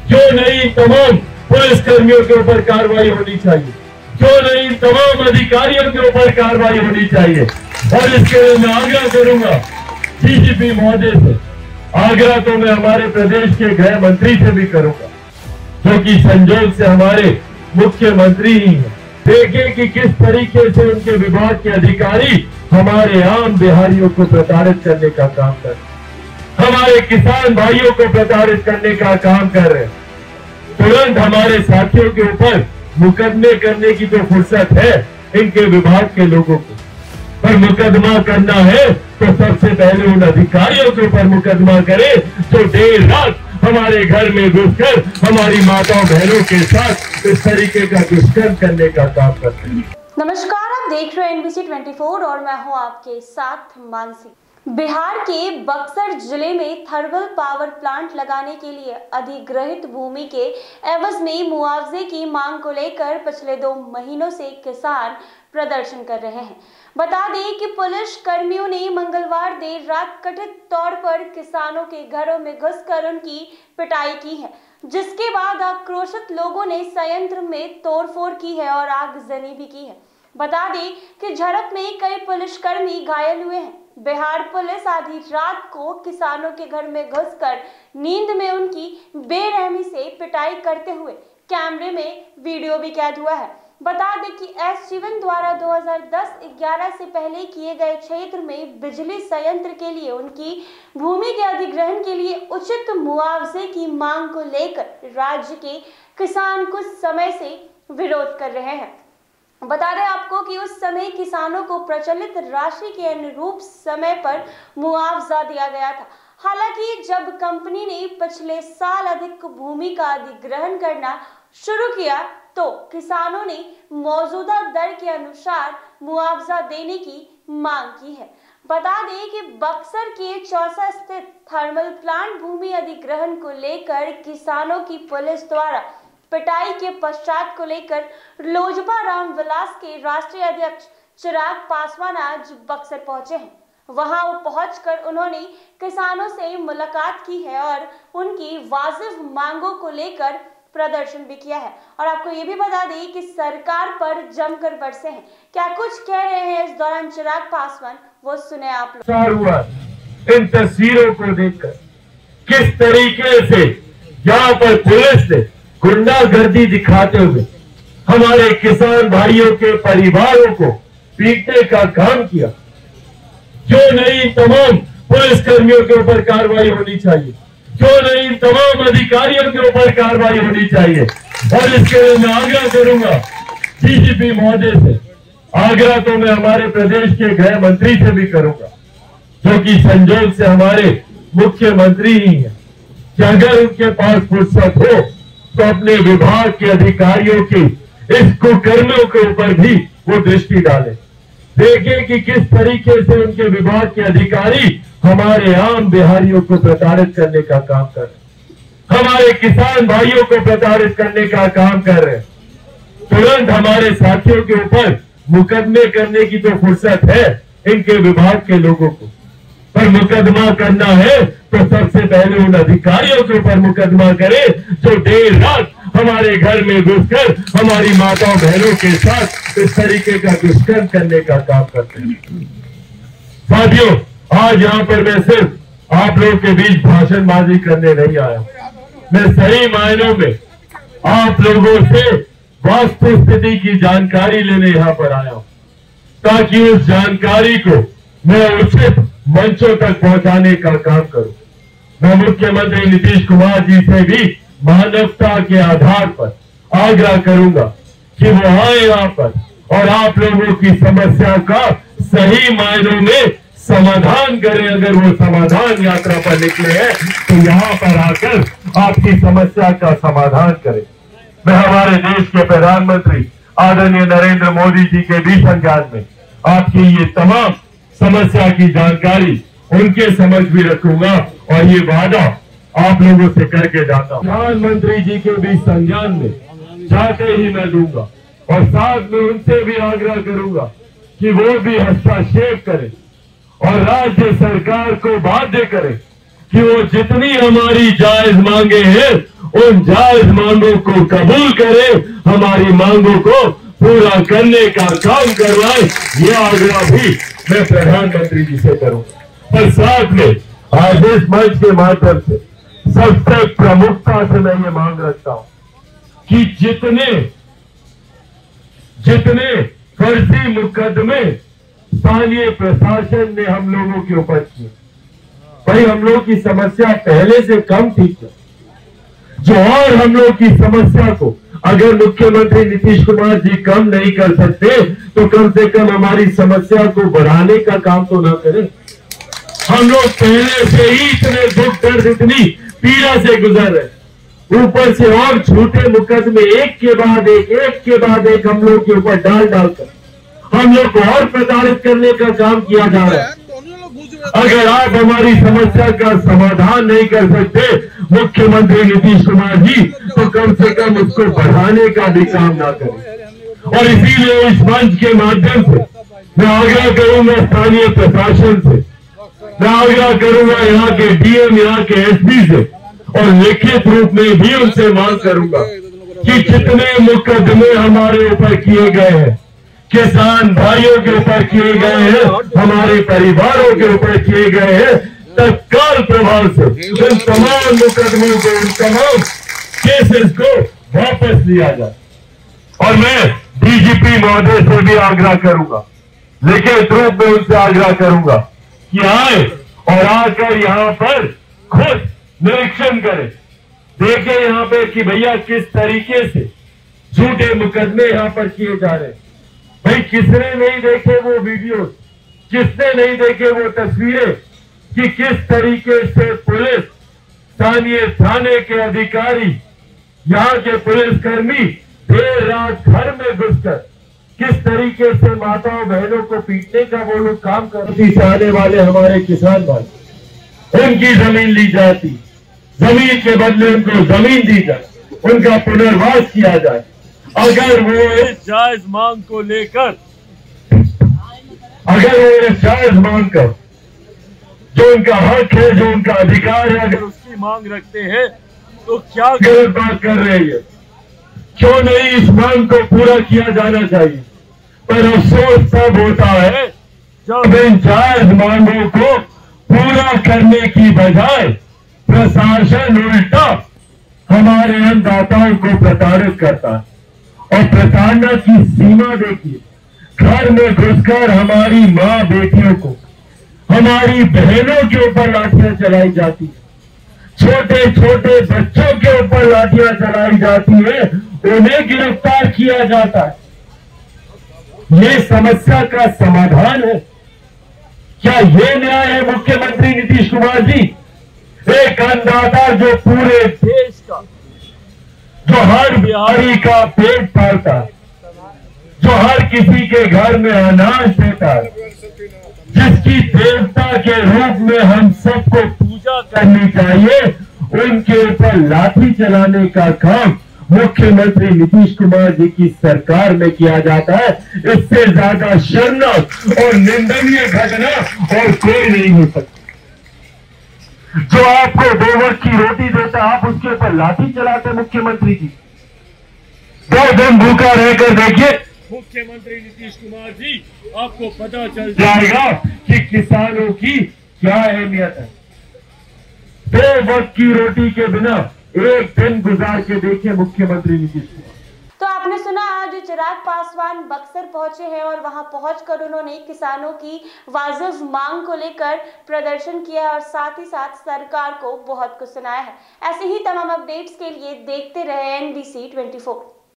क्यों नहीं तमाम पुलिस कर्मियों के ऊपर कार्रवाई होनी चाहिए, क्यों नहीं तमाम अधिकारियों के ऊपर कार्रवाई होनी चाहिए। और इसके लिए मैं आग्रह करूंगा डीजीपी महोदय से, आग्रह तो मैं हमारे प्रदेश के गृह मंत्री से भी करूंगा, जो कि संजोग से हमारे मुख्यमंत्री ही हैं। देखें कि किस तरीके से उनके विभाग के अधिकारी हमारे आम बिहारियों को प्रताड़ित करने का काम कर रहे हैं, हमारे किसान भाइयों को प्रताड़ित करने का काम कर रहे हैं। तुरंत हमारे साथियों के ऊपर मुकदमे करने की तो फुर्सत है इनके विभाग के लोगों को, पर मुकदमा करना है तो सबसे पहले उन अधिकारियों के ऊपर मुकदमा करे जो देर रात हमारे घर में घुसकर हमारी माताओं बहनों के साथ इस तरीके का दुष्कर्म करने का काम करते हैं। नमस्कार, आप देख रहे हैं NBC 24 और मैं हूं आपके साथ मानसी। बिहार के बक्सर जिले में थर्मल पावर प्लांट लगाने के लिए अधिग्रहित भूमि के एवज में मुआवजे की मांग को लेकर पिछले 2 महीनों से किसान प्रदर्शन कर रहे हैं। बता दें कि पुलिस कर्मियों ने मंगलवार देर रात कथित तौर पर किसानों के घरों में घुसकर उनकी पिटाई की है, जिसके बाद आक्रोशित लोगों ने संयंत्र में तोड़फोड़ की है और आगजनी भी की है। बता दें कि झड़प में कई पुलिसकर्मी घायल हुए हैं। बिहार पुलिस आधी रात को किसानों के घर में घुसकर नींद में उनकी बेरहमी से पिटाई करते हुए कैमरे में वीडियो भी कैद हुआ है। बता दें कि एस जीवन द्वारा 2010-11 से पहले किए गए क्षेत्र में बिजली संयंत्र के लिए उनकी भूमि के अधिग्रहण के लिए उचित मुआवजे की मांग को लेकर राज्य के किसान कुछ समय से विरोध कर रहे हैं। बता दें आपको कि उस समय किसानों को प्रचलित राशि के अनुरूप समय पर मुआवजा दिया गया था। हालांकि जब कंपनी ने पिछले साल अधिक भूमि का अधिग्रहण करना शुरू किया तो किसानों ने मौजूदा दर के अनुसार मुआवजा देने की मांग की है। बता दें कि बक्सर के चौसा स्थित थर्मल प्लांट भूमि अधिग्रहण को लेकर किसानों की पुलिस द्वारा पिटाई के पश्चात को लेकर लोजपा रामविलास के राष्ट्रीय अध्यक्ष चिराग पासवान आज बक्सर पहुंचे हैं। वहां पहुंचकर उन्होंने किसानों से मुलाकात की है और उनकी वाजिब मांगों को लेकर प्रदर्शन भी किया है। और आपको ये भी बता दें कि सरकार पर जमकर बरसे हैं। क्या कुछ कह रहे हैं इस दौरान चिराग पासवान, वो सुने आप लोग। इन तस्वीरों को देखकर किस तरीके से यहाँ पर पुलिस ने गुंडागर्दी दिखाते हुए हमारे किसान भाइयों के परिवारों को पीटने का काम किया, क्यों नहीं तमाम पुलिस कर्मियों के ऊपर कार्रवाई होनी चाहिए, क्यों नहीं तमाम अधिकारियों के ऊपर कार्रवाई होनी चाहिए। और इसके लिए मैं आग्रह करूंगा डीजीपी महोदय से, आग्रह तो मैं हमारे प्रदेश के गृह मंत्री से भी करूंगा, जो कि संजोग से हमारे मुख्यमंत्री ही हैं, कि अगर उनके पास फुर्सत हो तो अपने विभाग के अधिकारियों की इस कुकर्मों के ऊपर भी वो दृष्टि डालें। देखें कि किस तरीके से उनके विभाग के अधिकारी हमारे आम बिहारियों को प्रताड़ित करने का काम कर रहे हैं, हमारे किसान भाइयों को प्रताड़ित करने का काम कर रहे हैं। तुरंत हमारे साथियों के ऊपर मुकदमे करने की तो फुर्सत है इनके विभाग के लोगों को, पर मुकदमा करना है तो सबसे पहले उन अधिकारियों के ऊपर मुकदमा करे जो देर रात हमारे घर में घुसकर हमारी माताओं बहनों के साथ इस तरीके का दुष्कर्म करने का काम करते हैं। साथियों, आज यहाँ पर मैं सिर्फ आप लोग के बीच भाषणबाजी करने नहीं आया, मैं सही मायनों में आप लोगों से वास्तु स्थिति की जानकारी लेने यहाँ पर आया हूँ, ताकि उस जानकारी को मैं उचित मंचों तक पहुंचाने का काम करूं। मैं मुख्यमंत्री नीतीश कुमार जी से भी मानवता के आधार पर आग्रह करूंगा कि वो आए यहाँ पर और आप लोगों की समस्या का सही मायनों में समाधान करें। अगर वो समाधान यात्रा पर निकले हैं तो यहाँ पर आकर आपकी समस्या का समाधान करें। मैं हमारे देश के प्रधानमंत्री आदरणीय नरेंद्र मोदी जी के भी संज्ञान में आपकी ये तमाम समस्या की जानकारी उनके समझ भी रखूंगा और ये वादा आप लोगों से करके जाता हूं। प्रधानमंत्री जी के भी संज्ञान में जाते ही मैं दूंगा और साथ में उनसे भी आग्रह करूंगा कि वो भी हस्तक्षेप करें और राज्य सरकार को बाध्य करें कि वो जितनी हमारी जायज मांगे हैं उन जायज मांगों को कबूल करे, हमारी मांगों को पूरा करने का काम करवाए। ये आग्रह भी मैं प्रधानमंत्री जी से करूंगा। और साथ में आज इस मंच के माध्यम से सबसे प्रमुखता से मैं ये मांग रखता हूं कि जितने फर्जी मुकदमे स्थानीय प्रशासन ने हम लोगों के ऊपर किए, भाई हम लोग की समस्या पहले से कम थी क्या? जो और हम लोग की समस्या को अगर मुख्यमंत्री नीतीश कुमार जी कम नहीं कर सकते तो कम से कम हमारी समस्या को बढ़ाने का काम तो ना करें। हम लोग पहले से ही इतने दुख दर्द, इतनी पीड़ा से गुजर रहे, ऊपर से और झूठे मुकदमे एक के बाद एक हम लोग के ऊपर डालकर हम लोग को और प्रताड़ित करने का काम किया जा रहा है। अगर आप हमारी समस्या का समाधान नहीं कर सकते मुख्यमंत्री नीतीश कुमार जी, तो कम से कम उसको बढ़ाने का भी काम ना करें। और इसीलिए इस मंच के माध्यम से मैं आग्रह करूंगा स्थानीय प्रशासन से, मैं आग्रह करूंगा यहाँ के डीएम, यहाँ के एसपी से, और लिखित रूप में भी उनसे मांग करूंगा कि जितने मुकदमे हमारे ऊपर किए गए हैं, किसान भाइयों के ऊपर किए गए हैं, हमारे परिवारों के ऊपर किए गए हैं, तत्काल प्रभाव से उन तमाम मुकदमों को, उन तमाम केसेस को वापस लिया जाए। और मैं डीजीपी महोदय से भी आग्रह करूंगा, लिखित रूप में उनसे आग्रह करूंगा कि आए और आकर यहाँ पर खुद निरीक्षण करें, देखें यहाँ पे कि भैया किस तरीके से झूठे मुकदमे यहाँ पर किए जा रहे हैं। भाई किसने नहीं देखे वो वीडियो, किसने नहीं देखे वो तस्वीरें कि किस तरीके से पुलिस, स्थानीय थाने के अधिकारी, यहाँ के पुलिसकर्मी देर रात घर में घुसकर किस तरीके से माताओं बहनों को पीटने का वो लोग काम करती से आने वाले हमारे किसान भाई, उनकी जमीन ली जाती, जमीन के बदले उनको जमीन दी जाए, उनका पुनर्वास किया जाए। अगर वो इस जायज मांग को लेकर, जो उनका हक है, जो उनका अधिकार है, अगर उसकी मांग रखते हैं तो क्या गलत बात कर रहे हैं? क्यों नहीं इस मांग को पूरा किया जाना चाहिए? पर अफसोस तब होता है जब इन जायज मांगों को पूरा करने की बजाय प्रशासन उल्टा हमारे अन्नदाताओं को प्रताड़ित करता है। और प्रताड़ना की सीमा देखिए, घर में घुसकर हमारी माँ बेटियों को, हमारी बहनों के ऊपर लाठियां चलाई जाती है, छोटे छोटे बच्चों के ऊपर लाठियां चलाई जाती है, उन्हें गिरफ्तार किया जाता है। ये समस्या का समाधान है क्या? ये न्याय है मुख्यमंत्री नीतीश कुमार जी? एक अन्नदाता जो पूरे देश का, जो हर बिहारी का पेट पालता है, जो हर किसी के घर में अनाज देता है, जिसकी देवता के रूप में हम सबको पूजा करनी चाहिए, उनके ऊपर लाठी चलाने का काम मुख्यमंत्री नीतीश कुमार जी की सरकार में किया जाता है। इससे ज्यादा शर्मनाक और निंदनीय घटना और कोई नहीं हो सकती। जो आपको 2 वक्त की रोटी देता, आप उसके ऊपर लाठी चलाते मुख्यमंत्री जी। 2 दिन भूखा रहकर देखिए मुख्यमंत्री नीतीश कुमार जी, आपको पता चल जाएगा कि किसानों की क्या अहमियत है। 2 वक्त की रोटी के बिना एक दिन गुजार के देखिए मुख्यमंत्री नीतीश कुमार। तो आपने सुना आज चिराग पासवान बक्सर पहुंचे हैं और वहां पहुंचकर उन्होंने किसानों की वाजिब मांग को लेकर प्रदर्शन किया और साथ ही साथ सरकार को बहुत कुछ सुनाया है। ऐसे ही तमाम अपडेट्स के लिए देखते रहे NBC 24।